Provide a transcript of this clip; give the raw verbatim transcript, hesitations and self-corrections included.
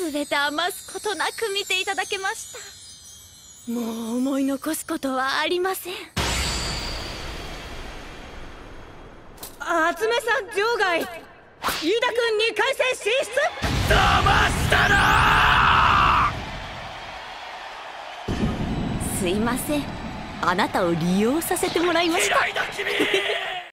全て余すことなく見ていただけました。もう思い残すことはありません。 夏目さん場外、飯田君に回戦進出。 騙したなすいません、あなたを利用させてもらいました。 嫌いだ君